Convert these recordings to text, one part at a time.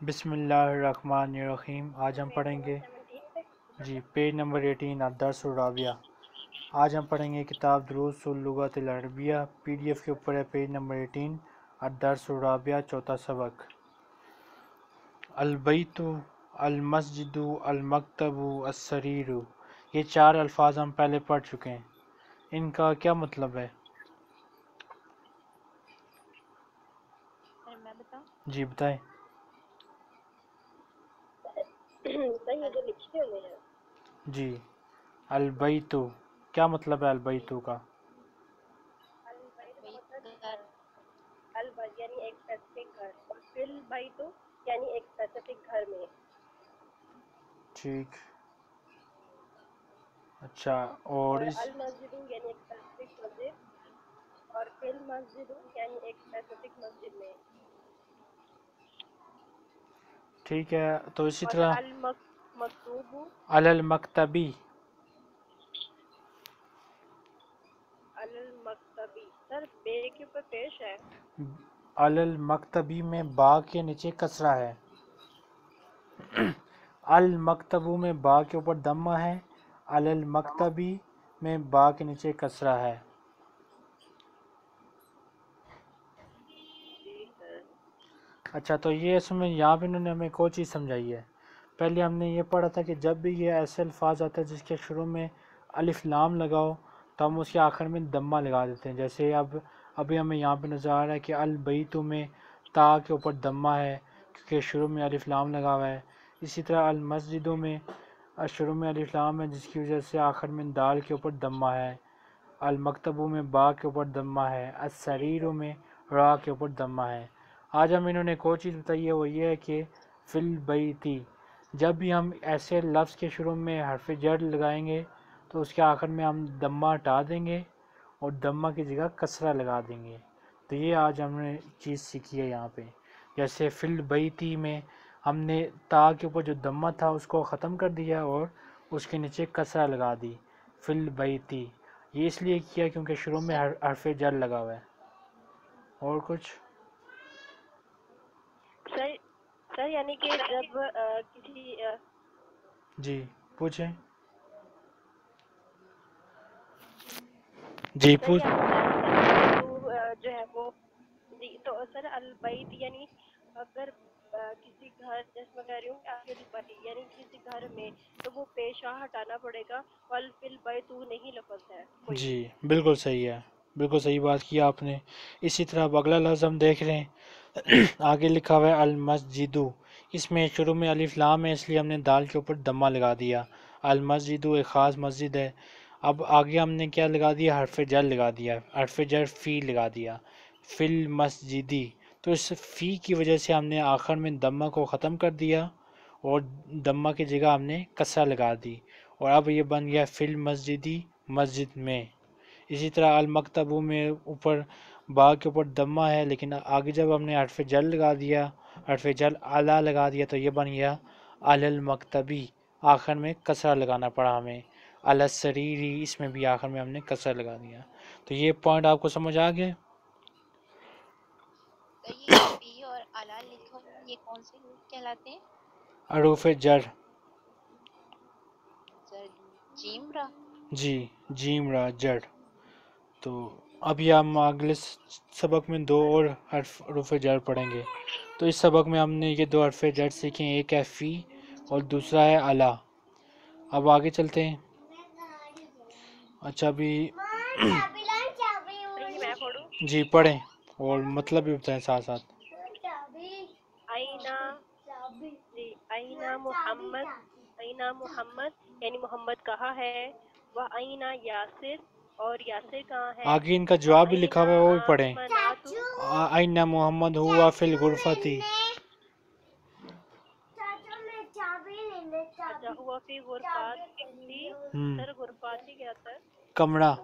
بسم اللہ الرحمن الرحیم۔ آج ہم پڑھیں گے پیج نمبر 18 الدرس الرابع۔ آج ہم پڑھیں گے کتاب دروس اللغۃ العربیہ، پی ڈی ایف کے اوپر ہے پیج نمبر 18 الدرس الرابع، چوتھا سبق۔ البیت، المسجد، المکتب، السریر، یہ 4 الفاظ ہم پہلے پڑھ چکے ہیں۔ ان کا کیا مطلب ہے؟ میں بتاؤں؟ جی بتائیں۔ جی البیت کیا مطلب ہے البیت کا؟ البیت یعنی ایک اسپیسیفک گھر، اور فی البیت یعنی ایک اسپیسیفک گھر میں۔ ٹھیک، اچھا۔ اور اس المسجد یعنی ایک اسپیسیفک مسجد، اور فی المسجد یعنی ایک اسپیسیفک مسجد میں۔ ٹھیک ہے، تو اسی اور طرح المکتوب، علی المکتبی، المکتبی سر بے کے اوپر پیش ہے۔ علی المکتبی میں با کے نیچے کسرہ ہے۔ المکتبو میں با کے اوپر دمہ ہے، علی المکتبی میں با کے نیچے کسرہ ہے۔ جی سر۔ اچھا، تو یہ اس میں یہاں پہ انہوں نے ہمیں کوئی چیز سمجھائی ہے۔ پہلے ہم نے یہ پڑھا تھا کہ جب بھی یہ ایسے الفاظ آتے ہیں جس کے شروع میں الف لام لگاؤ تو ہم اس کے آخر میں دمہ لگا دیتے ہیں۔ جیسے ابھی ہمیں یہاں پہ نظر آ رہا ہے کہ البیت میں تا کے اوپر دمہ ہے کیونکہ شروع میں الف لام لگا ہوا ہے۔ اسی طرح المسجدوں میں شروع میں الف لام ہے جس کی وجہ سے آخر میں دال کے اوپر دمہ ہے۔ المکتبوں میں با کے اوپر دمہ ہے، السریروں میں را کے اوپر دمہ ہے۔ آج ہم انہوں نے ایک اور چیز بتائی ہے، وہ یہ ہے کہ فی البیتی جب بھی ہم ایسے لفظ کے شروع میں حرف جر لگائیں گے تو اس کے آخر میں ہم دمہ ہٹا دیں گے اور دمہ کی جگہ کسرہ لگا دیں گے۔ تو یہ آج ہم نے چیز سیکھی ہے یہاں پہ۔ جیسے فی البیتی میں ہم نے تا کے اوپر جو دمہ تھا اس کو ختم کر دیا اور اس کے نیچے کسرہ لگا دی، فی البیتی۔ یہ اس لیے کیا کیونکہ شروع میں حرف جر لگا ہوا ہے۔ اور کچھ؟ سر یعنی کہ جب کسی جی پوچھیں۔ جی پوچھ۔ جو ہے وہ جی تو سر البیت یعنی اگر کسی گھر، جیسے میں کہہ رہی ہوں کہ فی البیت یعنی کسی گھر میں تو وہ پیشہ ہٹانا پڑے گا، فی البیت نہیں لفظ ہے کوئی جی بھی۔ بالکل صحیح ہے، بالکل صحیح بات کی آپ نے۔ اسی طرح اب اگلا لفظ ہم دیکھ رہے ہیں، آگے لکھا ہوا ہے المسجد۔ اس میں شروع میں الف لام ہے اس لیے ہم نے دال کے اوپر دمہ لگا دیا۔ المسجد ایک خاص مسجد ہے۔ اب آگے ہم نے کیا لگا دیا؟ حرف جر لگا دیا، حرف جر فی لگا دیا، فی المسجدی۔ تو اس فی کی وجہ سے ہم نے آخر میں دمہ کو ختم کر دیا اور دمہ کی جگہ ہم نے کسرہ لگا دی، اور اب یہ بن گیا فی المسجدی، مسجد میں۔ اسی طرح المکتبوں میں اوپر با کے اوپر دمہ ہے لیکن آگے جب ہم نے حرف جر لگا دیا، حرف جر اعلیٰ لگا دیا تو یہ بن گیا علی المکتبی، آخر میں کسرہ لگانا پڑا ہمیں۔ علی السریری، اس میں بھی آخر میں ہم نے کسرہ لگا دیا۔ تو یہ پوائنٹ آپ کو سمجھ آ گئے؟ یہ فی اور اعلیٰ لکھا ہوا یہ کون سے حروف کہلاتے ہیں؟ حروف جر۔ جیم را؟ جی جیم را جر۔ تو ابھی ہم اگلے سبق میں 2 اور حروف جر پڑھیں گے۔ تو اس سبق میں ہم نے یہ 2 حرف جر سیکھے ہیں، ایک ہے فی اور دوسرا ہے اعلیٰ۔ اب آگے چلتے ہیں۔ اچھا ابھی میں پڑھوں؟ جی پڑھیں اور مطلب بھی بتائیں ساتھ ساتھ۔ اینا محمد، اینا محمد یعنی محمد کہاں ہے، وہ اینا یاسر اور یاسر کہاں ہے، آگے ان کا جواب بھی لکھا ہوا ہے وہ بھی پڑھیں۔ آمناتو، این محمد ہوا فی الغرفتی، اچھا ہوا فی غرفاتی، سر غرفاتی کیا تھا؟ کمرہ۔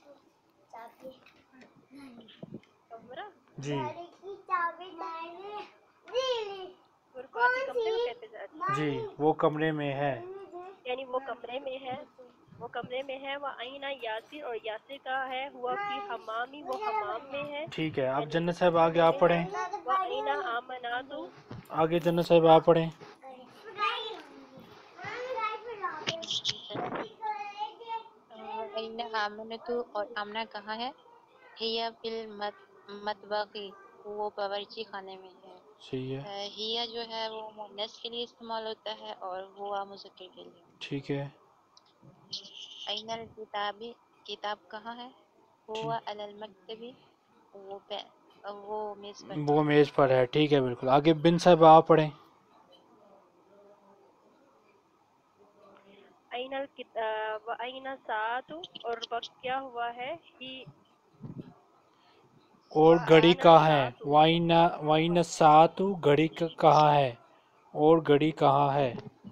کمرہ؟ جی غرفاتی کمرے کو کہتے ہیں جی وہ کمرے میں ہے، یعنی وہ کمرے میں ہے، وہ کمرے میں ہے۔ وہ اینا یاسر اور یاسر کہاں ہے، ہوا فی حمامی، وہ حمام میں ہے۔ ٹھیک ہے۔ اب جنت صاحب آگے آپ پڑھیں۔ وہ اینا آمناتو، آگے جنت صاحب آپ پڑھیں. أين آمنة اور آمنہ کہاں ہے؟ ہیا فی المطبخی وہ باورچی خانے میں ہے. صحیح ہے. ہیا جو ہے وہ مؤنث کے لیے استعمال ہوتا ہے اور ہوا مذکر کے لیے. ٹھیک ہے. أين الکتاب کتاب کہاں ہے؟ ٹھیک. ہوا علی المکتب وہ میز پر وہ ہے. میز پر ہے. ٹھیک ہے بالکل. آگے بن صاحب آپ پڑھیں. این الکتاب و این ساعت اور وقت کیا ہوا ہے ہی اور گھڑی وَأَنَا کہاں ہے؟ السَّاعَةُ وَأَيْنَ السَّاعَةُ گھڑی کہاں ہے؟ اور گھڑی کہاں ہے؟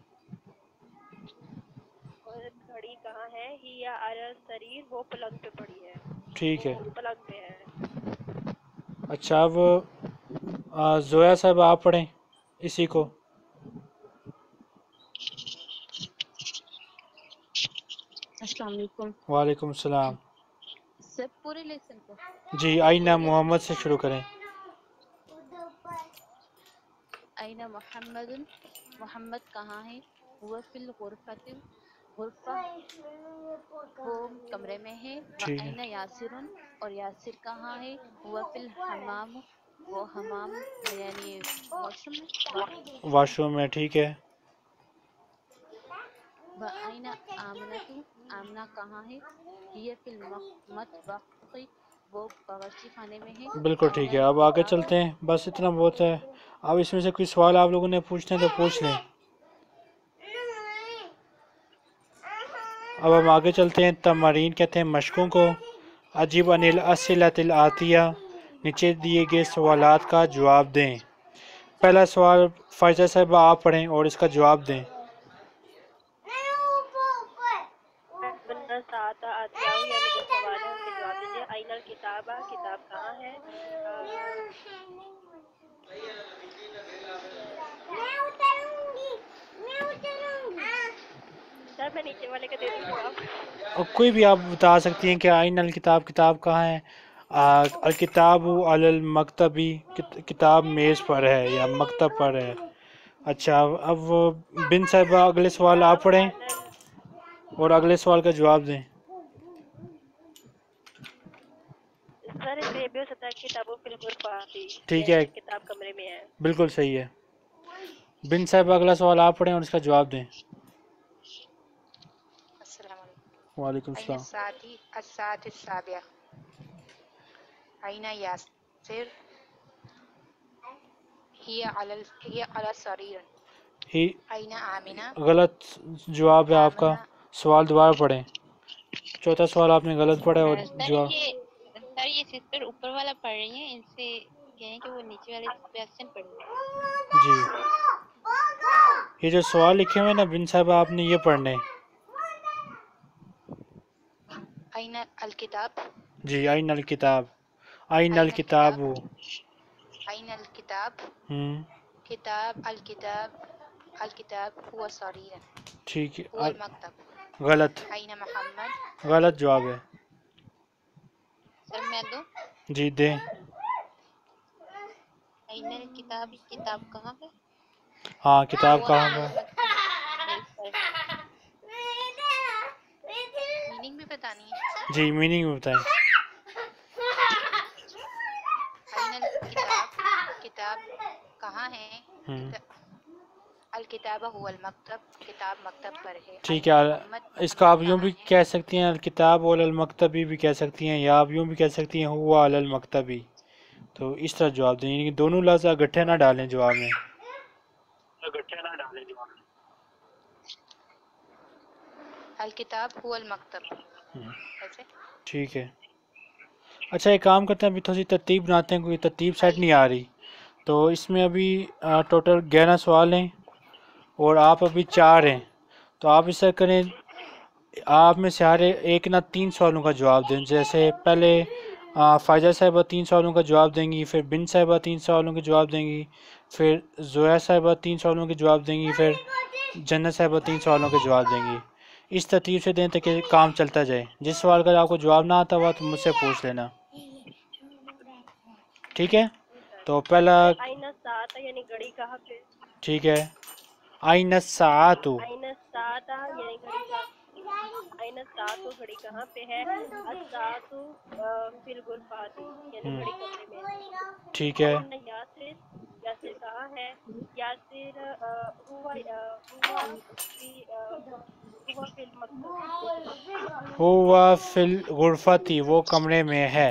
اور گھڑی کہاں ہے ہی یا علی السریر وہ پلنگ پہ پڑی ہے ٹھیک وہ ہے. پلنگ پہ ہے. اچھا اب زویا صاحب آپ پڑھیں اسی کو. السلام علیکم وعلیکم السلام. سر. پورے لیسن کو جی آئینہ محمد سے شروع کریں. أين محمد محمد کہاں ہے؟ هو فی الغرفۃ غرفہ وہ کمرے میں ہے. ٹھیک ہے. وأين یاسر اور یاسر کہاں ہے؟ هو فی الحمام وہ حمام یعنی واش روم میں باتھ روم. واش روم میں. ٹھیک ہے. وأين آمنة آمنہ کہاں ہے؟ هي فی المطبخ وہ باورچی خانے میں ہے. بالکل أين ٹھیک ہے. اب آگے الکتاب چلتے ہیں. بس اتنا بہت ہے. اب اس میں سے کوئی سوال آپ لوگوں نے پوچھنے ہیں تو پوچھ لیں. اب ہم آگے چلتے ہیں. تمارین کہتے ہیں مشقوں کو. عجیب عن الاسئلۃ الآتیہ نیچے دیے گئے سوالات کا جواب دیں. پہلا سوال فائزہ صاحبہ آپ پڑھیں اور اس کا جواب دیں. بندہ ساتھ آتیاؤ یعنی جو سوال ہے ان کے جواب دیجیے. این الکتاب کتاب کہاں ہے؟ سر میں نیچے والے کا دے دوں جواب. اور کوئی بھی آپ بتا سکتی ہیں کہ آئین الکتاب کتاب کہاں ہے. الکتاب علی المکتبی کتاب میز پر ہے یا مکتب پر ہے. اچھا اب بن صاحبہ اگلے سوال آپ پڑھیں اور اگلے سوال کا جواب دیں. سر اس میں یہ بھی ہو سکتا ہے کتابوں فی الغرفہ ٹھیک ہے یعنی کتاب کمرے میں ہے. بالکل صحیح ہے. بن صاحبہ اگلا سوال آپ پڑھیں اور اس کا جواب دیں. السلام علیکم. وعلیکم أين السلام. الساعة السابعة أين ياسر هي على السرير. ہی أين آمنة غلط جواب ہے آپ کا. آمنة سوال دوبارہ پڑھیں. چوتھا سوال آپ نے غلط پڑھا اور سر جواب. یہ سسٹر اوپر والا پڑھ رہی ہیں ان سے کہیں کہ وہ نیچے والے کویسچن پڑھ رہے ہیں. جی یہ جو سوال لکھے ہوئے ہیں نا بن صاحبہ آپ نے یہ پڑھنے. أين الكتاب جی آئین الکتاب. آئین أين الکتاب الكتاب أين الكتاب كتاب الكتاب هو السرير ٹھیک هو ہے. المكتب. غلط أين محمد غلط جواب ہے. سر میں دوں. جی دیں. أين الكتاب کتاب کہاں ہے؟ ہاں کتاب هو کہاں على ہے. المكتب میز پر ہے. میننگ بھی بتانی ہے. جی میننگ میں بتائیں. أين الكتاب کتاب کہاں ہے؟ ہوں الکتاب هو المکتب کتاب مکتب پر ہے. ٹھیک أين ہے. محمد اس کا آپ محمد یوں کہاں بھی ہے؟ کہہ سکتی ہیں الکتاب علی المکتبی بھی کہہ سکتی ہیں یا آپ یوں بھی کہہ سکتی ہیں ہوا علی المکتبی. تو اس طرح جواب دیں یعنی کہ دونوں لفظ اگٹھے نہ ڈالیں جواب میں. الکتاب هو المکتب ہوں، ایسے. ٹھیک ہے. اچھا ایک کام کرتے ہیں ابھی تھوڑی سی ترتیب بناتے ہیں. کوئی ترتیب سیٹ نہیں آ رہی تو اس میں ابھی ٹوٹل 11 سوال ہیں اور آپ ابھی 4 ہیں. تو آپ اس طرح کریں آپ میں سے ہر ایک نہ 3 سوالوں کا جواب دیں. جیسے پہلے فائزہ صاحبہ 3 سوالوں کا جواب دیں گی, پھر بن صاحبہ 3 سوالوں کے جواب دیں گی, پھر زویا صاحبہ 3 سوالوں کے جواب دیں گی, پھر جنت صاحبہ 3 سوالوں کے جواب دیں گی. اس ترتیب سے دیں تاکہ کام چلتا جائے. جس سوال کا آپ کو جواب نہ آتا ہوا تو مجھ سے پوچھ لینا. ٹھیک ہے. تو پہلا آئینہ ساعت یعنی گھڑی کہاں پہ؟ ٹھیک ہے، آئین الساعۃ، آئینہ ساعت یعنی گھڑی کا آئینہ ساعت گھڑی کہاں پہ ہے؟ الساعت فی الغرفات یعنی گھڑی کمرے میں ہے۔ ٹھیک ہے، آئینہ یاسر، یاسر کہاں ہے؟ یاسر ہوا فی المکتب، ہوا فی الغرفتی، وہ کمرے میں ہے،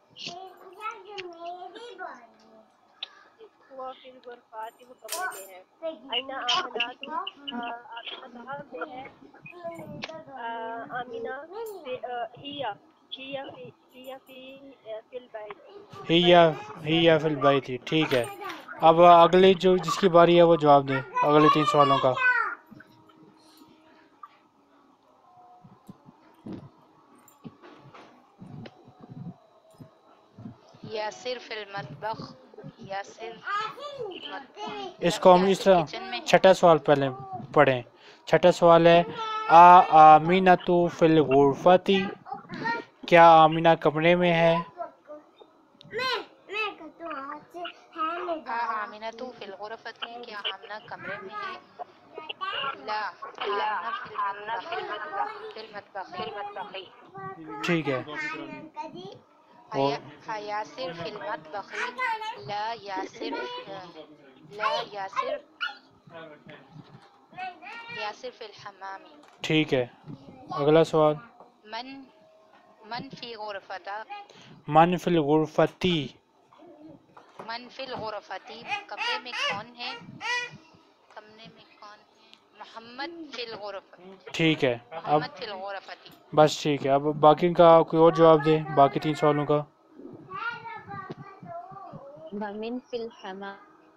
ہوا فی الغرفات وہ کمرے میں ہے۔ آئینہ آمنات، آمنہ کہاں پہ ہے؟ آمینہ ہی فی البیت، ہی فی البیت، ٹھیک ہے۔ اب اگلی جو جس کی باری ہے وہ جواب دیں اگلے 3 سوالوں کا۔ یاسر فی المطبخ، یاسر اس کو ہم اس یاسر طرح کچن میں ہے۔ چھٹا سوال پہلے پڑھیں۔ چھٹا سوال ہے آمینۃ فی الغرفتی، کیا آمینہ کمرے میں ہے؟ آمنۃ فی الغرفۃ، کیا آمنہ کمرے میں ہے؟ لا، آمنہ فی المطبخ، فی المطبخ۔ ٹھیک ہے، اور یاسر فی المطبخ، لا یاسر، یاسر فی الحمام۔ ٹھیک ہے، اگلا سوال۔ من فی غرفتہ، من فی الغرفتی، من فی الغرفتی، کمرے میں کون ہے؟ کمرے میں کون ہے؟ محمد فی الغرفہ، ٹھیک ہے، اب محمد فی الغرفتی۔ بس ٹھیک ہے، اب باقی کا کوئی اور جواب دے باقی 3 سوالوں کا۔ ومن فی الحمام،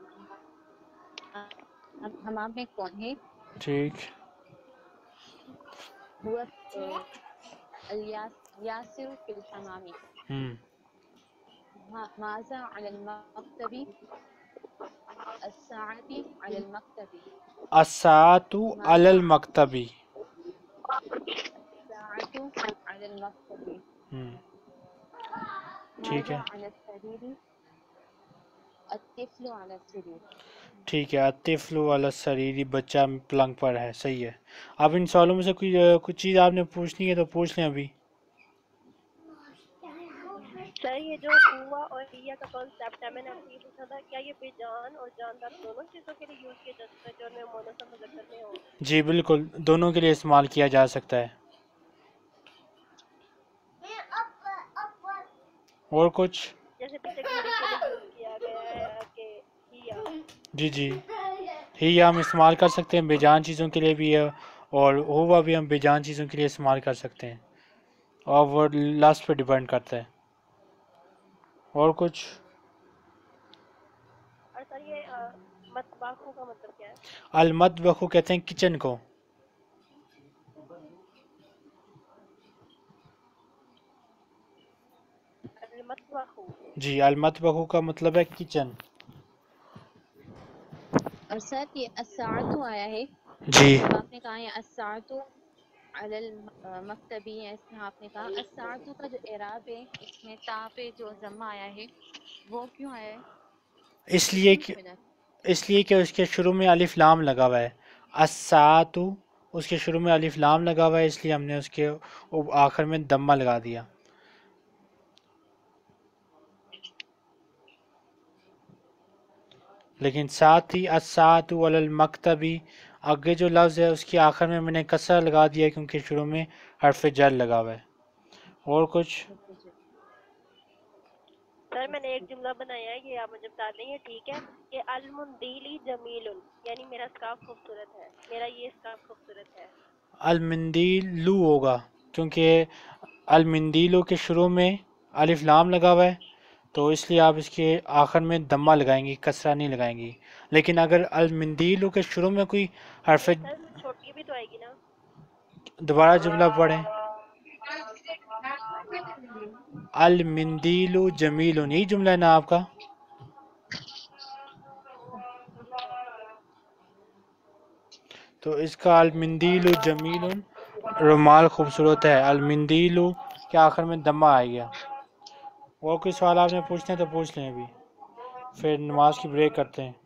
حمام میں کون ہے؟ ٹھیک، ہوا یاسر فی الحمام، ماذا علی المکتب، الساعۃ علی المکتب، الساعۃ علی ماذا المکتب، الساعۃ علی المکتب، ٹھیک ہے، ماذا علی السریر، الطفل علی السریر۔ ٹھیک ہے، الطفل علی السریر، بچہ پلنگ پر ہے، صحیح ہے۔ اب ان سوالوں میں سے کچھ چیز آپ نے پوچھنی ہے تو پوچھ لیں ابھی۔ سر یہ جو ہوا اور ہیا کا کانسیپٹ ہے، میں نے آپ سے یہ پوچھا تھا کیا یہ بے جان اور جاندار دونوں چیزوں کے لیے یوز کیا جا سکتا ہے جو میں مونس اور مذکر میں ہوں؟ جی بالکل، دونوں کے لیے استعمال کیا جا سکتا ہے۔ اور کچھ؟ جیسے پیچھے گھڑی کے لیے یوز کیا گیا ہے کہ ہیا، جی ہی ہم استعمال کر سکتے ہیں بے جان چیزوں کے لیے بھی ہے، اور ہوا بھی ہم بے جان چیزوں کے لیے استعمال کر سکتے ہیں، اور وہ لفظ پہ ڈیپینڈ کرتا ہے۔ اور کچھ؟ اور سر یہ مطبخوں کا مطلب کیا ہے؟ المطبخ کہتے ہیں کچن کو۔ المطبخ، جی، المطبخ کا مطلب ہے کچن۔ اور سر یہ الساعۃ آیا ہے، جی جب آپ نے کہا ہے الساعۃ علی المکتبی ہے، اس میں آپ نے کہا الساعۃ کا جو اعراب ہے اس میں تا پہ جو ضمہ آیا ہے وہ کیوں آیا ہے؟ اس لیے کہ اس کے شروع میں الف لام لگا ہوا ہے، الساعۃ، اس کے شروع میں الف لام لگا ہوا ہے، اس لیے ہم نے اس کے آخر میں دمہ لگا دیا۔ لیکن ساتھ ہی الساعۃ علی المکتبی، آگے جو لفظ ہے اس کے آخر میں نے کسرہ لگا دیا کیونکہ شروع میں حرف جر لگا ہوا ہے۔ اور کچھ؟ سر میں نے ایک جملہ بنایا ہے، یہ آپ مجھے بتا دیں یہ ٹھیک ہے کہ المندیلی جمیل، یعنی میرا اسکارف خوبصورت ہے، میرا یہ اسکارف خوبصورت ہے۔ المندیلو ہوگا کیونکہ المندیلو کے شروع میں الف لام لگا ہوا ہے، تو اس لیے آپ اس کے آخر میں دمہ لگائیں گی، کسرہ نہیں لگائیں گی۔ لیکن اگر المندیلو کے شروع میں کوئی حرف، سر چھوٹی بھی تو آئے گی نا؟ دوبارہ جملہ پڑھیں۔ المندیل جمیل، یہی جملہ ہے نا آپ کا؟ تو اس کا المندیل جمیل، رومال خوبصورت ہے، المندیل کے آخر میں دمہ آئے گیا۔ اور کوئی سوال آپ نے پوچھنا ہے تو پوچھ لیں ابھی۔ پھر نماز کی بریک کرتے ہیں.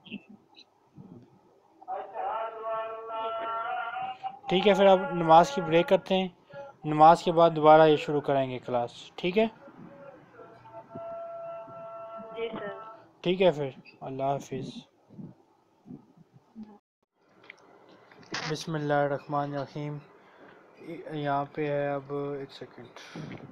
ٹھیک ہے، پھر اب نماز کی بریک کرتے ہیں. نماز کے بعد دوبارہ یہ شروع کریں گے کلاس. ٹھیک ہے؟ جی سر. ٹھیک ہے پھر. اللہ حافظ. بسم اللہ الرحمن الرحیم. یہاں پہ ہے اب ایک سیکنڈ.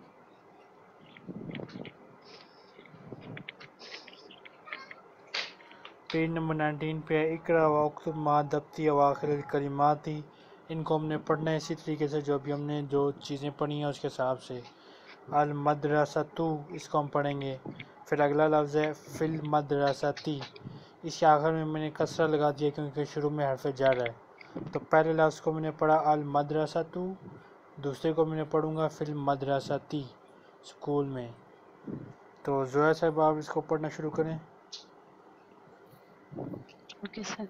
پیج نمبر 19 پہ ہے اقرا واکتب ما دبتی اواخر الکلمات تھی. ان کو ہم نے پڑھنا ہے اسی طریقے سے جو ابھی ہم نے جو چیزیں پڑھی ہیں اس کے حساب سے. المدرسۃ اس کو ہم پڑھیں گے. پھر اگلا لفظ ہے فی المدرستی. اس کے آخر میں نے کسرہ لگا دیا کیونکہ شروع میں حرف جر ہے. تو پہلے لفظ کو میں نے پڑھا المدرسۃ، دوسرے کو میں نے پڑھوں گا فی المدرستی، اسکول میں. تو زویا صاحب آپ اس کو پڑھنا شروع کریں. Okay sir.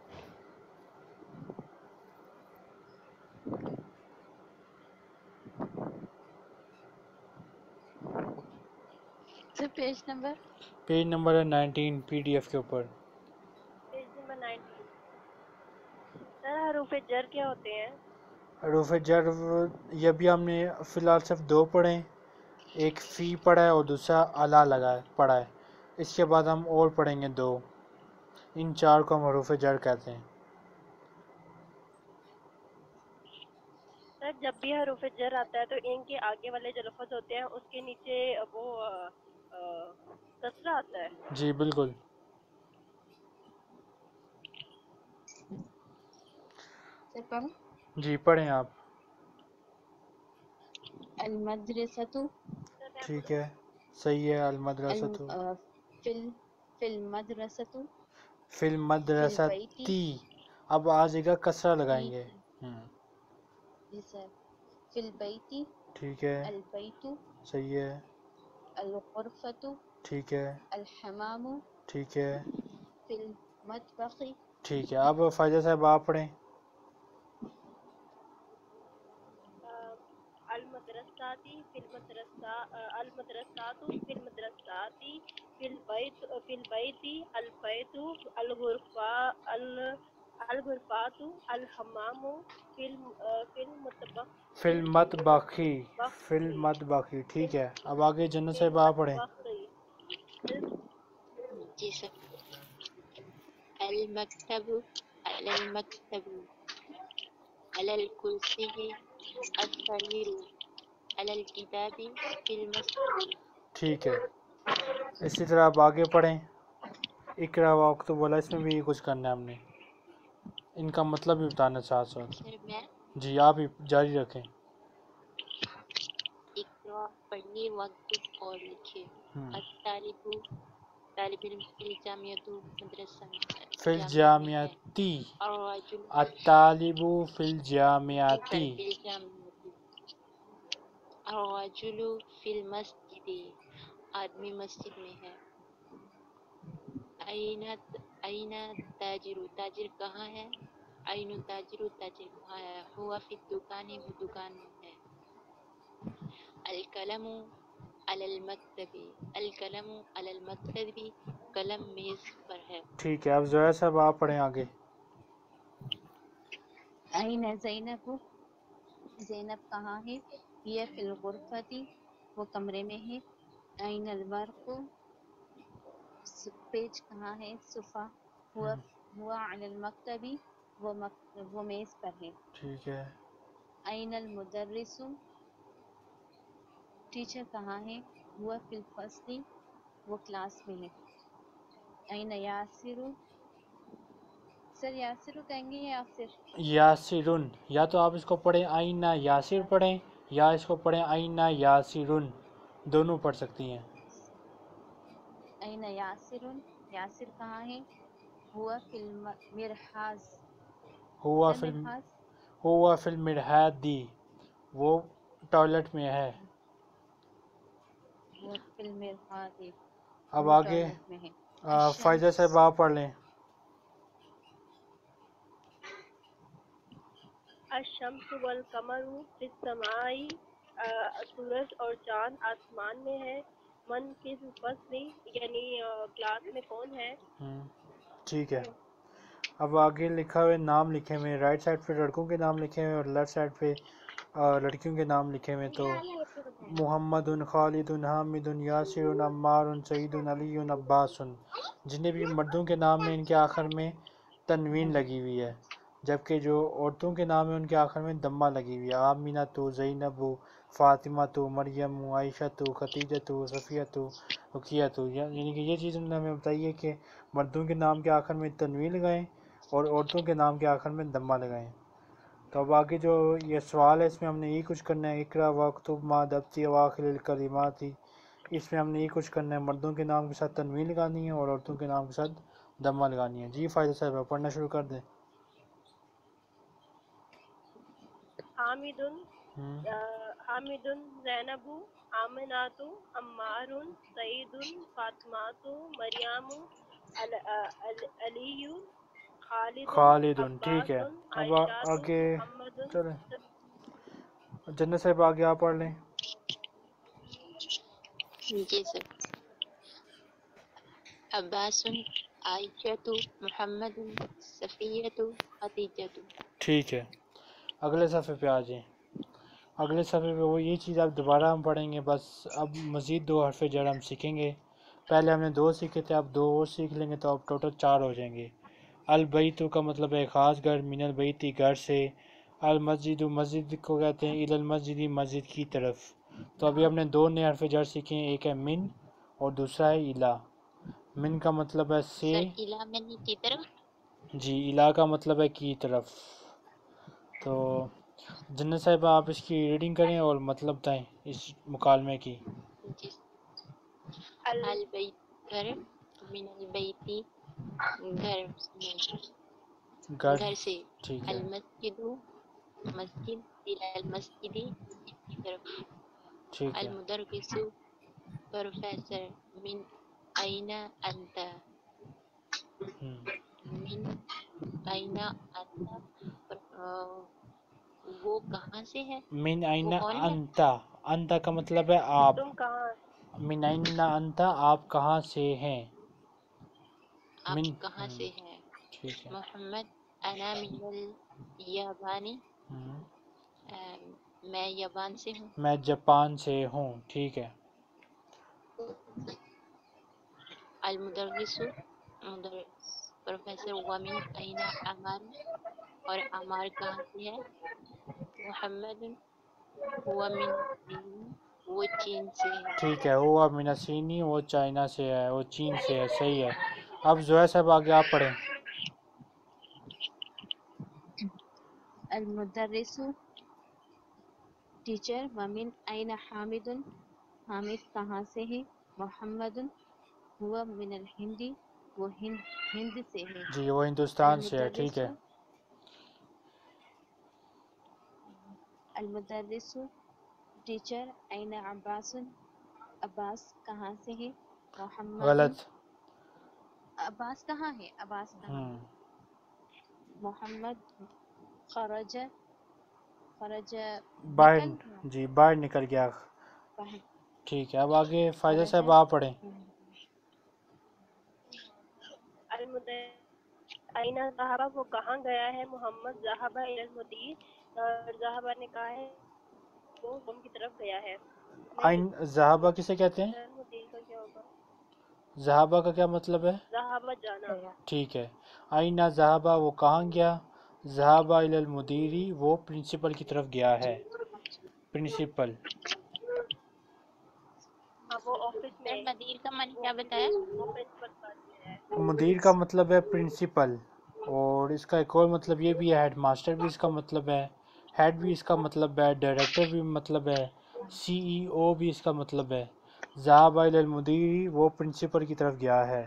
Sir page number page number ہے 19 پی ڈی ایف کے اوپر. Page number 19. سر حروف جر کیا ہوتے ہیں؟ حروف جر یہ بھی ہم نے فی الحال صرف دو پڑھے ہیں. ایک فی پڑھا ہے اور دوسرا الا لگا ہے پڑھا ہے. اس کے بعد ہم اور پڑھیں گے دو. ان چار کو ہم حروف جر کہتے ہیں. سر جب بھی حروف جر آتا ہے تو ان کے آگے والے جو لفظ ہوتے ہیں اس کے نیچے وہ کسرہ آتا ہے. جی بالکل. سر پڑھوں. جی پڑھیں آپ. المدرسۃ سر میں ٹھیک پڑھوں؟ ہے، صحیح ہے. المدرسۃ فی المدرسۃ فی فی البیت. المدرستی. اب آ جائے گا کسرہ لگائیں گے. جی جی سر. فی البیت ٹھیک ہے، البیت صحیح ہے. الغرفۃ ٹھیک ہے. الحمام ٹھیک ہے. فی المطبخ. ٹھیک ہے. اب فائدہ صاحب آپ پڑھیں. المدرساتی فی المدرسات فی المدرساتی فی البیت البیت الغرفات الحمام فی المطبخ فی المطبخی. فی المطبخی. ٹھیک ہے. اب آگے جنت فی صاحب آپ پڑھیں. المطبخ. جی سر. المکتب علی المکتب علی الکرسی السریر علی الکتاب فی المسجد. ٹھیک ہے. اسی طرح آپ آگے پڑھیں. اقرا واکتب والا اس میں بھی کچھ کرنا ہے ہم نے. ان کا مطلب بھی بتانا ساتھ ساتھ. سر میں جی آپ ہی جاری رکھیں. اقرا پڑھیے وقت اور لکھے. ہم۔ الطالب طالب علم فی الجامعۃ مدرسہ فی جامعہ میں ہے. الجامعتی. الرجل الطالب فی جی سر الجامعتی. فی الجامعۃ. الرجل فی المسجد آدمی مسجد میں ہے. این تاجر تاجر کہاں ہے. این تاجر تاجر کہاں ہے. ہوا فی الدکان وہ دکان میں ہے. القلم علی المکتب القلم علی المکتب قلم میز پر ہے. ٹھیک ہے. اب زویا صاحب آپ پڑھیں آگے. این زینب زینب کہاں ہے. یہ فی الغرفۃ وہ کمرے میں ہے. این الورق پیج کہاں ہے. صفحہ ہوا علی المکتب وہ میز پر ہے. ٹھیک ہے. این المدرس ٹیچر کہاں ہے. ہوا فی الفصل وہ کلاس میں ہے. این یاسر سر یاسر کہیں گے یا پھر یاسرن. یا تو آپ اس کو پڑھیں آئینہ یاسر پڑھیں یا اس کو پڑھیں آئینہ یاسرن. دونوں پڑھ سکتی ہیں. این یاسر یاسر کہاں ہے. ہوا فی المرحاض ہوا سر مرحاض ہوا فی المرحاض وہ ٹوائلٹ میں ہے. وہ فی المرحاض اب وہ آگے ٹوائلٹ میں ہے. فائزہ الشمس صاحب آپ پڑھ لیں. الشمس والقمر فی السماء سورج اور چاند آسمان میں ہے. من فی الفصل یعنی کلاس میں کون ہے. ٹھیک ہے. اب آگے لکھا ہوئے نام لکھے ہوئے، رائٹ سائڈ پہ لڑکوں کے نام لکھے ہوئے اور لیفٹ سائڈ پہ لڑکیوں کے نام لکھے ہوئے. تو محمد، خالد، حامد، یاسر، عمار، سعید، علی، عباس. جتنے بھی مردوں کے نام ہیں ان کے آخر میں تنوین لگی ہوئی ہے، جبکہ جو عورتوں کے نام ہیں ان کے آخر میں دمہ لگی ہوئی ہے. آمینہ تو، زینب، فاطمہ تو، مریم، عائشہ تو، خدیجہ تو، صفیہ تو، رقیہ تو. یعنی کہ یہ چیز انہوں نے ہمیں بتائی ہے کہ مردوں کے نام کے آخر میں تنوین لگائیں اور عورتوں کے نام کے آخر میں دمہ لگائیں. تو اب آگے جو یہ سوال ہے اس میں ہم نے یہ کچھ کرنا ہے. اقرا وکتب ما دبتی اواخر الکلمات، اس میں ہم نے یہ کچھ کرنا ہے، مردوں کے نام کے ساتھ تنوین لگانی ہے اور عورتوں کے نام کے ساتھ دمہ لگانی ہے. جی فائدہ صاحب پڑھنا شروع کر دیں. حامد، ہوں. حامد، زینب، آمنات، عمار، سعید، فاطمات، مریم، علی، خالد، خالد. ٹھیک عباس، ہے. اب عائشہ، آگے محمد. چلیں، جنت صاحب آگے آپ پڑھ لیں. جی سر. عباس، عائشہ، محمد، صفیہ، خدیجہ. ٹھیک ہے. اگلے صفحے پہ آ جائیں. اگلے صفحے پہ وہ یہ چیز اب دوبارہ ہم پڑھیں گے. بس اب مزید 2 حرف جر ہم سیکھیں گے. پہلے ہم نے 2 سیکھے تھے، اب 2 اور سیکھ لیں گے تو اب ٹوٹل 4 ہو جائیں گے. البیتو کا مطلب ہے خاص گھر، من البیتی گھر سے. المسجد مسجد کو کہتے ہیں، الی المسجد مسجد کی طرف. تو ابھی ہم نے 2 نئے حرف جر سیکھے ہیں، ایک ہے من اور دوسرا ہے الا. من کا مطلب ہے سے. سر الا منی کی طرف. جی الا کا مطلب ہے کی طرف. تو جنت صاحبہ آپ اس کی ریڈنگ کریں اور مطلب بتائیں اس مکالمے کی. جی. البیت گھر، من البیتی گھر گھر سے. ٹھیک ہے. المسجد مسجد، الی المسجد مسجد کی طرف. ٹھیک ہے. المدرس پروفیسر، من این انت ہم. من این انت وہ کہاں سے ہے. من وہ این کون ہے. انتا، انتا کا مطلب ہے آپ. تم کہاں. من این انتا آپ کہاں سے ہیں. آپ من کہاں سے ہیں. ٹھیک ہے. محمد، انا من الیابانی ہم. میں یابان سے ہوں. میں جاپان سے ہوں. ٹھیک ہے. المدرس مدرس پروفیسر، ومن این عمار اور عمار کہاں سے ہے. محمد ہوا من چین وہ چین سے ہے. ٹھیک ہے. وہ من الصینی وہ چائنا سے ہے، وہ چین سے ہے. صحیح ہے. اب زہیر صاحب آگے آپ پڑھیں. المدرس ٹیچر، ومن این حامد حامد کہاں سے ہے. محمد ہوا من الہند وہ ہند سے ہے. جی وہ ہندوستان سے ہے. ٹھیک المدرس ہے. المدرس ٹیچر، این عباس عباس کہاں سے ہے. محمد غلط. عباس کہاں ہے. عباس کہاں ہم. ہے. محمد خرج خرج باہر. نکل گیا. جی باہر نکل گیا. باہر. ٹھیک ہے. اب آگے فائدہ خرج صاحب آپ پڑھیں. المدرس اینا ذهب وہ کہاں گیا ہے. محمد ذهب الى المدیر، ذهب نے کہا ہے وہ روم کی طرف گیا ہے. آئین ذہابہ کسے کہتے ہیں. مدیر کا کیا ہوگا. ذہابہ کا کیا مطلب ہے. ذهب جانا. ٹھیک ہے. آئینہ ذہابہ وہ کہاں گیا. ذہابہ الی المدیری وہ پرنسپل کی طرف گیا ہے. پرنسپل. اب وہ آفس سر میں مدیر کا من کیا بتایا. وہ پرنسپل پاس میں ہے. مدیر کا مطلب ہے پرنسپل، اور اس کا ایک اور مطلب یہ بھی ہے ہیڈ ماسٹر بھی اس کا مطلب ہے، ہیڈ بھی اس کا مطلب ہے، ڈائریکٹر بھی مطلب ہے، سی ای او بھی اس کا مطلب ہے. ذهب الی المدیر وہ پرنسپل کی طرف گیا ہے.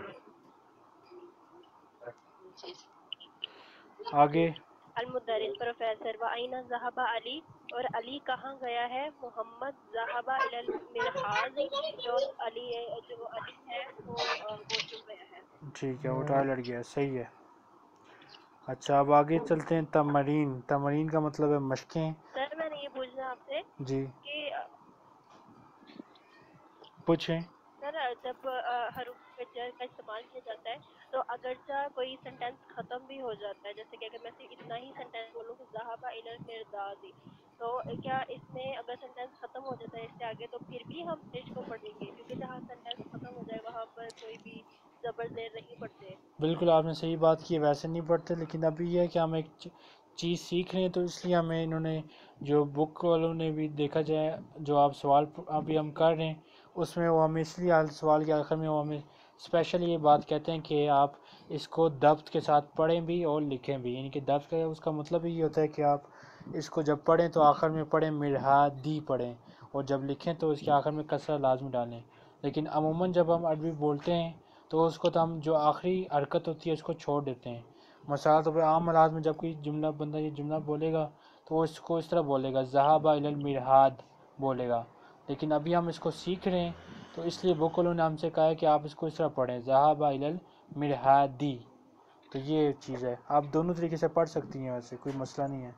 جی. آگے. المدرس پروفیسر، وَأَيْنَ ذَهَبَ علی اور علی کہاں گیا ہے. محمد ذهب الى المرحاض جو علی ہے وہ واش روم گیا ہے. ٹھیک ہے. وہ ٹوائلٹ گیا. صحیح ہے. اچھا اب آگے چلتے ہیں. تمرین. تمرین کا مطلب ہے مشقیں. سر میں نے یہ پوچھنا آپ سے جی. کہ पूछें। सर जब हरूफ जर का इस्तेमाल किया जाता है तो अगरचा कोई सेंटेंस खत्म भी हो जाता है, जैसे कि अगर मैं सिर्फ इतना ही सेंटेंस बोलूँ कि ज़हाबा इलल मिरदादी, तो क्या इसमें अगर सेंटेंस खत्म हो जाता है इससे आगे तो फिर भी हम पेश को पढ़ेंगे, क्योंकि जहाँ सेंटेंस खत्म हो जाए वहाँ पर कोई भी जबर जेर नहीं पढ़ते। बिल्कुल आपने सही बात की, वैसे नहीं पढ़ते, लेकिन अभी ये है कि हम एक चीज़ सीख रहे हैं, तो इसलिए हमें इन्होंने जो बुक वालों ने भी देखा जाए, जो आप सवाल अभी हम कर रहे हैं उसमें वो हमें इसलिए सवाल के आखिर में वो हमें स्पेशल ये बात कहते हैं कि आप इसको दब्त के साथ पढ़ें भी और लिखें भी। यानी कि दब्त का उसका मतलब ये होता है कि आप इसको जब पढ़ें तो आखिर में पढ़ें मिरहादी पढ़ें, और जब लिखें तो इसके आखिर में कसरा लाजमी डालें। लेकिन अमूमन जब हम अरबी बोलते हैं तो उसको तो हम जो आखिरी हरकत होती है उसको छोड़ देते हैं। मिसाल तो आम हालात में जब कोई जुमला बंदा ये जुमला बोलेगा तो वो इसको इस तरह बोलेगा ज़हाबा इलल मिरहाद बोलेगा, लेकिन अभी हम इसको सीख रहे हैं तो इसलिए बुक वालों ने हमसे कहा है कि आप इसको इस तरह पढ़ें, ज़हाबा इलल मिरहादी। तो ये चीज़ है, आप दोनों तरीके से पढ़ सकती हैं, वैसे कोई मसला नहीं है।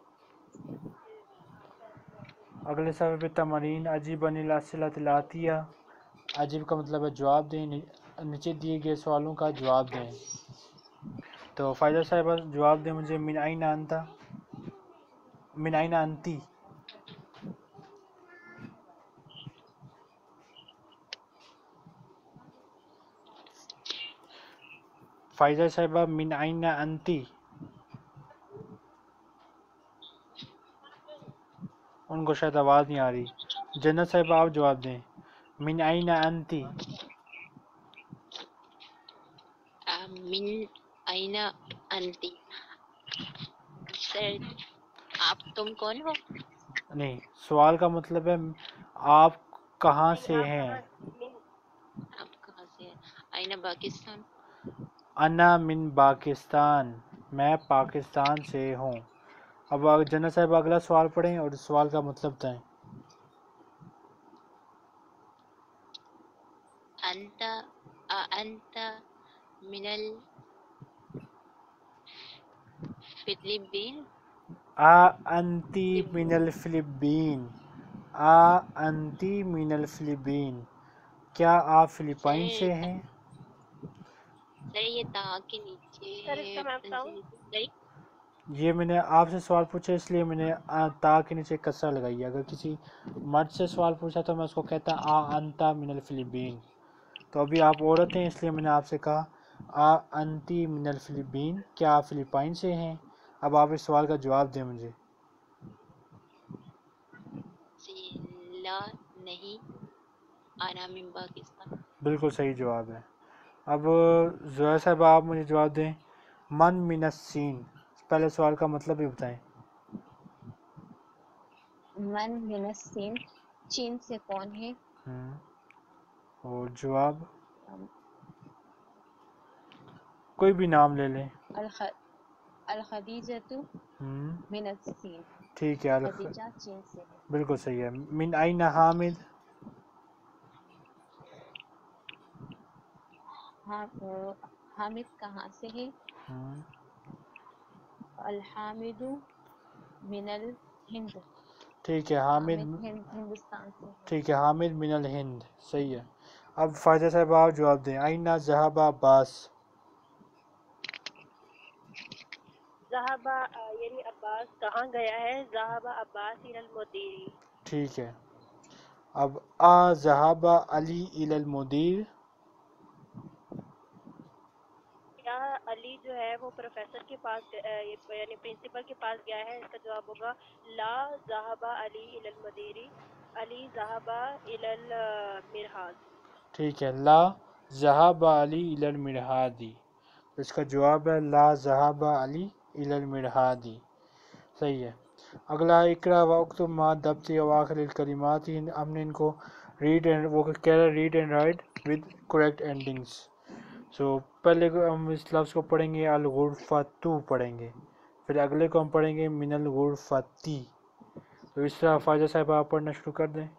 अगले सफ़े पे तमरीन अजीब अनिल असलतिलातिया, अजीब का मतलब है जवाब दें, नीचे दिए गए सवालों का जवाब दें। तो फ़ायदा साहब जवाब दें मुझे, मिन आइना अंता, मिन आइना अंती। फ़ायदा साहिबा मिन आइना अंती, उनको शायद आवाज़ नहीं आ रही। जन्नत साहिबा आप जवाब दें, मिन आइना अंती। मिन आइना अंती। सर आप तुम कौन हो? नहीं, सवाल का मतलब है आप कहाँ नहीं, से आप हैं। कहाँ नहीं, आप कहाँ से हैं? आइना पाकिस्तान। अन्ना मिन पाकिस्तान, मैं पाकिस्तान से हूँ। अब जन्नत साहिब अगला सवाल पढ़ें और सवाल का मतलब बताएं। अंता अंता मिनल फिलिपीन। आ अंती मिनल फिलिपीन, आ अंती मिनल फिलिपीन, क्या आप फिलिपाइन से सर हैं। सर ये ता के नीचे सर इसका मैं बताऊँ। सर ये मैंने आपसे सवाल पूछा इसलिए मैंने ता के नीचे कसरा लगाई है। अगर किसी मर्द से सवाल पूछा तो मैं उसको कहता आ अंता मिनल फिलिपीन। तो अभी आप औरत हैं इसलिए मैंने आपसे कहा आ अंती मिनल फिलिपीन, क्या आप फिलिपाइन से हैं। अब आप इस सवाल का जवाब दें मुझे। ला नहीं, आना मिन पाकिस्तान। बिल्कुल सही जवाब है। अब ज़ोया साहब आप मुझे जवाब दें, मन मिनस्सीन, पहले सवाल का मतलब भी बताएं। मन मिनस सिंह, चीन से कौन है? और जवाब अम, कोई भी नाम ले लें। अल खदीजतु मिनस सिंह, ठीक है, खदीजा चीन से है। बिल्कुल सही है। मिन आइना हामिद, हाँ हामिद कहाँ से है? अल हामिदु मिनल हिंद, ठीक है हामिद हामिद, हिंदुस्तान से है। ठीक है हामिद मिनल हिंद, सही है। अब फायदा साहब आप जवाब दें, आइना जहाबा अब्बास। ज़हाबा यानी अब्बास कहाँ गया है, ज़हाबा अब्बास इलल मुदीरी। ठीक है, अब आ जहाबा अली इलल मुदीर, क्या अली जो है वो प्रोफेसर के पास यानी प्रिंसिपल के पास गया है, इसका जवाब होगा ला ज़हाबा अली इलल मुदीरी, अली ज़हाबा इलल मिरहाज। ठीक है, ला जहाबा अली इलल मिरहादी, तो इसका जवाब है ला जहाबा अली इलल मिरहादी, सही है। अगला इकरा वक्त मा दब्ती अवाखिर कलिमात, हमने इनको रीड एंड वो कह रहा है read and write with correct endings. So पहले को हम इस लफ्ज़ को पढ़ेंगे अल गुरफतु पढ़ेंगे, फिर अगले को हम पढ़ेंगे मिनल गुरफती। तो इस तरह फायदा साहब आप पढ़ना शुरू कर दें।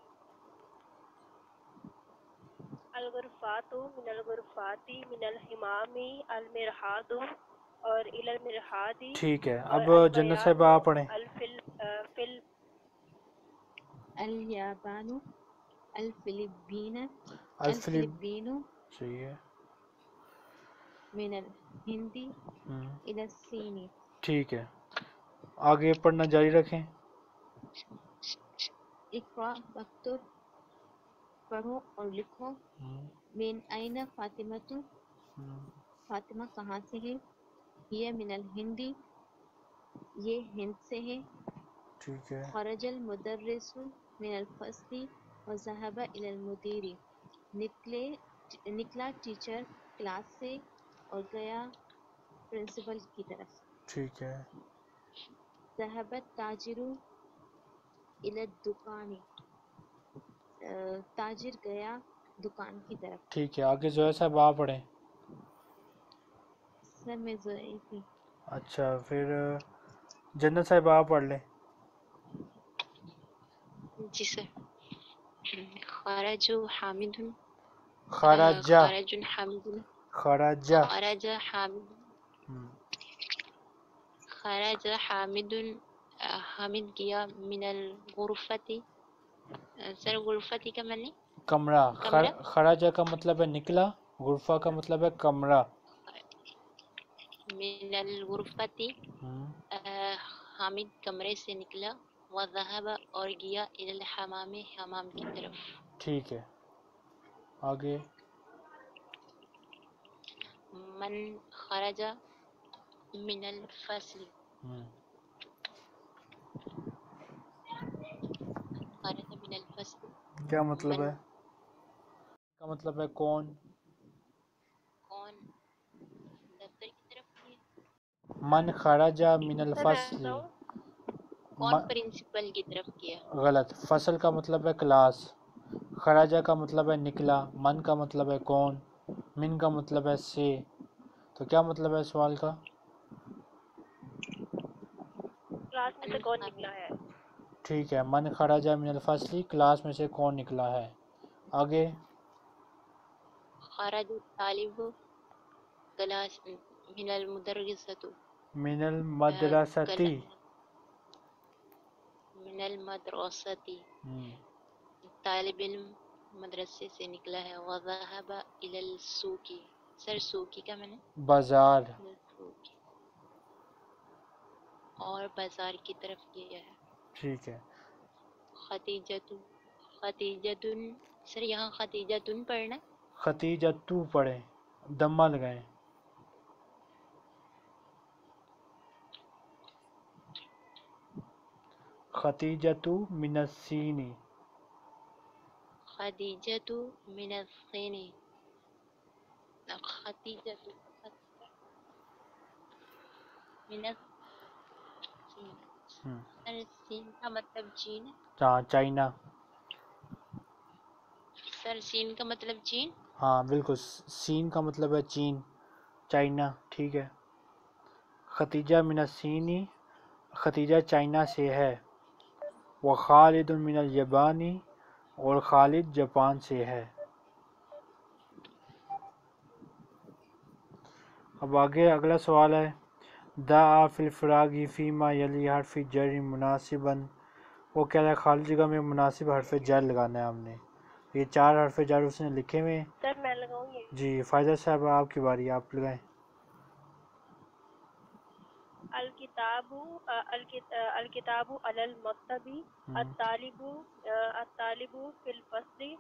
अल गुरफातु मिनल गुरफाती मिनल हिमामी अल मिरहादु और इलल मिरहादी ठीक है, और अब अल जन्नत साहब बयानु आप पढ़ें। अल फिल अल याबानु الفلبین الفلب الفلبین صحیح ہے. من الہندی الی الصینی. ٹھیک ہے، آگے پڑھنا جاری رکھیں. اقرا وکتب، پڑھو اور لکھو. من این فاطمۃ، فاطمہ کہاں سے ہے؟ یہ من الہندی، یہ ہند سے ہے. ٹھیک ہے. خرج المدرس من الفصل وذهب الى المدیر، نکلا ٹیچر کلاس سے اور گیا پرنسپل کی طرف. ٹھیک ہے. ذهب التاجر الى الدکان، تاجر گیا دکان کی طرف. ٹھیک ہے، آگے زہیر صاحب آپ پڑھیں. سر میں ضعیف تھی. اچھا، پھر جنت صاحب آپ پڑھ لیں. جی سر. خرج حامد، خراجہ، خرج حامد، خراجہ. خرج حامد، خرج حامد، حامد گیا من الغرفتی. سر غرفتی کا معنی کمرہ. کمرہ. خراجہ کا مطلب ہے نکلا، غرفہ کا مطلب ہے کمرہ. من الغرفتی، حامد کمرے سے نکلا. وذهب اور گیا الی الحمام، حمام کی طرف. ٹھیک ہے، آگے. من خرج من الفصل، خرج من الفصل. کیا مطلب من ہے؟ کا مطلب ہے کون. کون دفتر کی طرف گیا. من خرجہ من سر میں الفصل. بتاؤں؟ کون پرنسپل کی طرف گیا. غلط. فصل کا مطلب ہے کلاس، خراجہ کا مطلب ہے نکلا، من کا مطلب ہے کون، من کا مطلب ہے سے. تو کیا مطلب ہے سوال کا؟ کلاس میں سے کون نکلا ہے. ٹھیک ہے، من خرجہ من الفصل، کلاس میں سے کون نکلا ہے. آگے. خرج الطالب کلاس من المدرسۃ، من المدرستی. من المدرستی، طالب علم مدرسے سے نکلا ہے. وذهب الى السوق، سر سوقی کا معنی بازار. سوق، اور بازار کی طرف گیا ہے. ٹھیک ہے. خدیجۃ، خدیجۃ، سر یہاں خدیجۃ پڑھنا. ختیجہ تو پڑھیں، دمہ لگائیں. ختیجہ من الصین. خدیجۃ من الصین، خدیجۃ من الصین. سر سین کا مطلب چین ہے. ہاں، چائنا. سر سین کا مطلب چین. ہاں بالکل، سین کا مطلب ہے چین، چائنا. ٹھیک ہے. ختیجہ من الصینی، ختیجہ چائنا سے ہے. وخالد من الیابانی، اور خالد جاپان سے ہے. اب آگے اگلا سوال ہے. دعا فی الفراغ فیما یلی حرف جر مناسبا. وہ کہہ رہا ہے خالی جگہ میں مناسب حرف جر لگانا ہے ہم نے. یہ 4 حرف جر اس نے لکھے ہوئے ہیں. سر میں لگاؤں گی. جی فائدہ صاحب آپ کی باری، آپ لگائیں. الکتاب، الکتاب علی المکتب، الطالب، الطالب فی الفصل،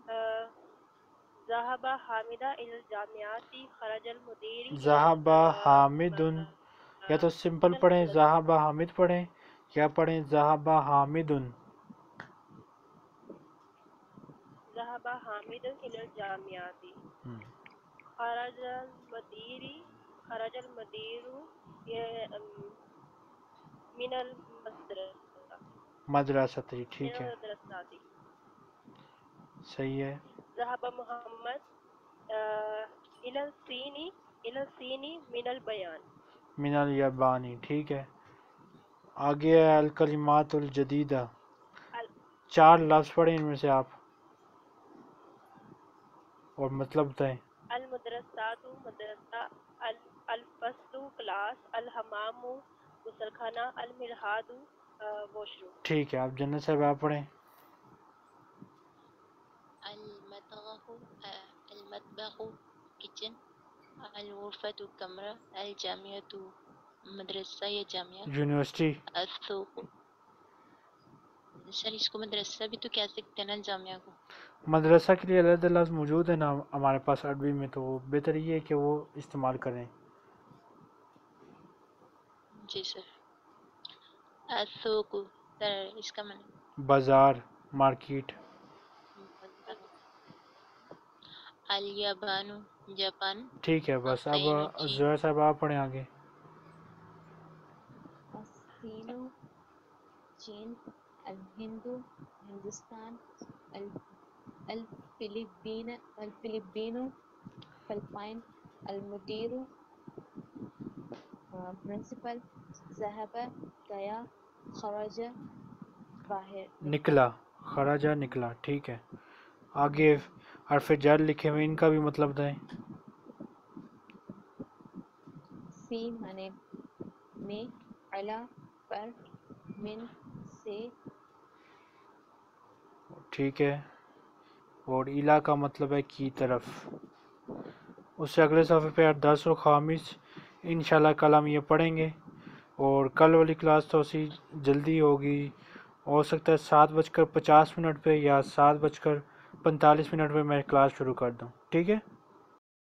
ذهب حامد الى الجامعات، خرج المدیر ذہب حامد، یا تو سمپل پڑھیں ذہب حامد پڑھیں، یا پڑھیں ذہب حامد. ذهب حامد الى الجامعات. خرج المدیر، خرج المدیر من المدرسہ، مدرستی. من ٹھیک ہے، المدرسات. صحیح ہے. ذهب محمد الى الصین، الى الصین من البیان. من الیابانی. ٹھیک ہے. آگے ہے الکلمات الجدیدہ. 4 لفظ پڑھیں ان میں سے آپ، اور مطلب بتائیں. المدرسات مدرسہ، الفصل کلاس، الحمام غسل خانہ، المرحاض واش روم. ٹھیک ہے، آپ جنت صاحب آپ پڑھیں. المطبخ المطبخ kitchen الغرفة کمرہ الجامعة مدرسہ یا جامعہ یونیورسٹی. السوق سر اس کو مدرسہ بھی تو کہہ سکتے ہیں نا جامعہ کو مدرسہ کے لیے علیحدہ لفظ موجود ہے نا ہمارے پاس عربی میں، تو بہتر یہ ہے کہ وہ استعمال کریں. جی سر السوق سر اس کا معنی بازار، مارکیٹ. الیابان جاپان ٹھیک ہے بس. اب الصین چین زہر صاحب آپ پڑھیں آگے. الصین چین الہند ہندوستان الفلپین فلپائن المدیر پرنسپل ذهب گیا خرج باہر نکلا، خراجہ نکلا. ٹھیک ہے. آگے حرف جر لکھے ہوئے، ان کا بھی مطلب دیں. سی معنی میں، علا پر، من سے. ٹھیک ہے. اور الا کا مطلب ہے کی طرف. اس سے اگلے صفحے پہ درس و خامس انشاءاللہ کل ہم یہ پڑھیں گے. اور کل والی کلاس تو اسی جلدی ہوگی، ہو سکتا ہے 7:50 پہ یا 7:45 پہ میں کلاس شروع کر دوں. ٹھیک ہے.